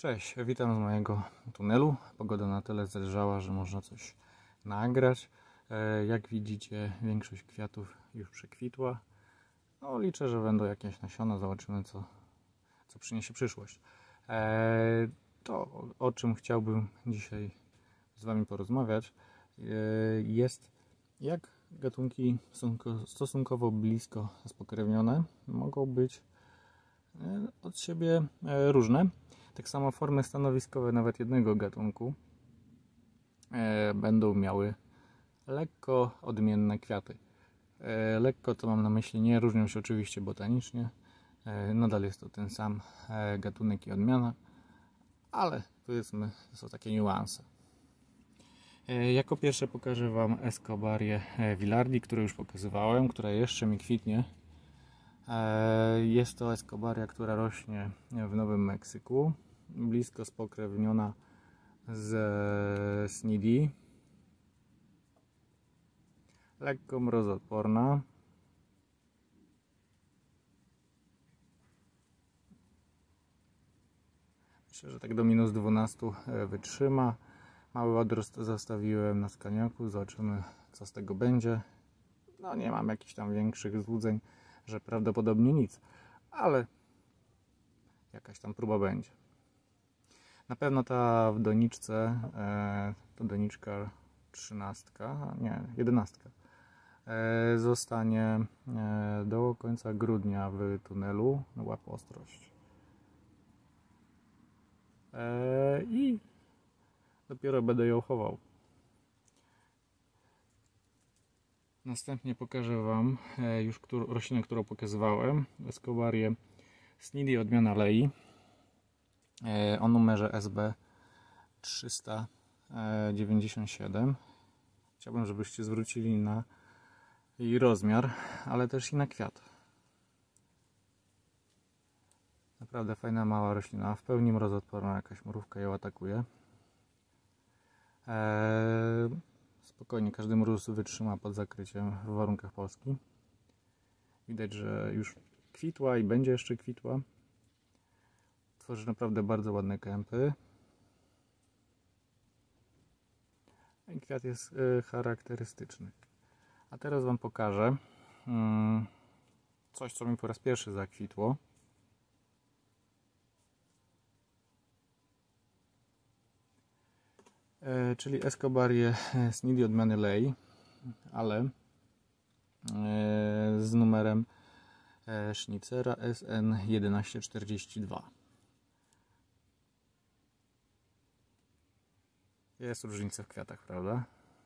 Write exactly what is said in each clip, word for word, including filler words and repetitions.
Cześć, witam z mojego tunelu. Pogoda na tyle zależała, że można coś nagrać. Jak widzicie, większość kwiatów już przekwitła. No, liczę, że będą jakieś nasiona, zobaczymy co, co przyniesie przyszłość. To, o czym chciałbym dzisiaj z Wami porozmawiać, jest jak gatunki stosunkowo blisko spokrewnione mogą być od siebie różne. Tak samo formy stanowiskowe nawet jednego gatunku e, będą miały lekko odmienne kwiaty. E, lekko to mam na myśli, nie różnią się oczywiście botanicznie, e, nadal jest to ten sam e, gatunek i odmiana, ale powiedzmy, to są takie niuanse. E, jako pierwsze pokażę Wam Escobarię Villardi, którą już pokazywałem, która jeszcze mi kwitnie. E, jest to Escobaria, która rośnie w Nowym Meksyku, blisko spokrewniona z Snidi, lekko mrozoodporna. Myślę, że tak do minus dwunastu wytrzyma. Mały odrost zostawiłem na skaniaku, zobaczymy co z tego będzie. No nie mam jakichś tam większych złudzeń, że prawdopodobnie nic, ale jakaś tam próba będzie. Na pewno ta w doniczce, e, to doniczka trzynastka, nie, jedenastka, e, zostanie e, do końca grudnia w tunelu, łap ostrość. E, I dopiero będę ją chował. Następnie pokażę Wam e, już któr, roślinę, którą pokazywałem, Escobarię Snidi odmiana Lei. O numerze S B trzysta dziewięćdziesiąt siedem. Chciałbym, żebyście zwrócili na jej rozmiar, ale też i na kwiat. Naprawdę fajna mała roślina, w pełni mrozoodporna, jakaś mrówka ją atakuje. Eee, spokojnie, każdy mróz wytrzyma pod zakryciem w warunkach Polski. Widać, że już kwitła i będzie jeszcze kwitła. Tworzy naprawdę bardzo ładne kępy. I kwiat jest y, charakterystyczny. A teraz Wam pokażę y, coś, co mi po raz pierwszy zakwitło. Y, czyli Escobarię Snidi odmiany Lei, ale y, z numerem y, Schnitzera S N jedenaście czterdzieści dwa. Jest różnica w kwiatach, prawda?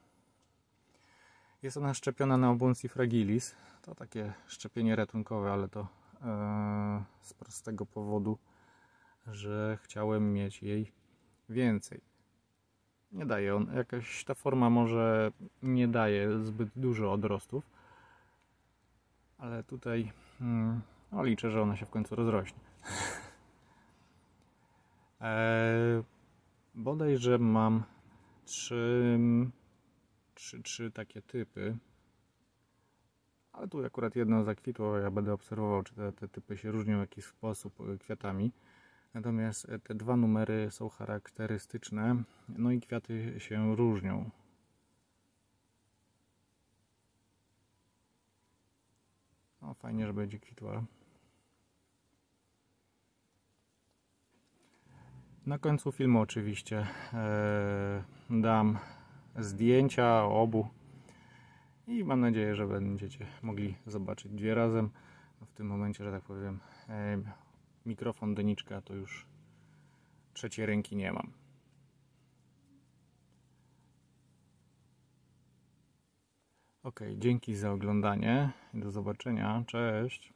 Jest ona szczepiona na Obuncji fragilis. To takie szczepienie ratunkowe, ale to e, z prostego powodu, że chciałem mieć jej więcej. Nie daje on, jakaś ta forma może nie daje zbyt dużo odrostów, ale tutaj mm, no liczę, że ona się w końcu rozrośnie. e, bodajże mam Trzy, trzy, trzy takie typy, ale tu akurat jedno zakwitło, ja będę obserwował, czy te, te typy się różnią w jakiś sposób kwiatami. Natomiast te dwa numery są charakterystyczne, no i kwiaty się różnią. No fajnie, że będzie kwitła. Na końcu filmu oczywiście e, dam zdjęcia obu i mam nadzieję, że będziecie mogli zobaczyć dwie razem. No w tym momencie, że tak powiem, e, mikrofon doniczka to już trzeciej ręki nie mam. Ok, dzięki za oglądanie i do zobaczenia. Cześć!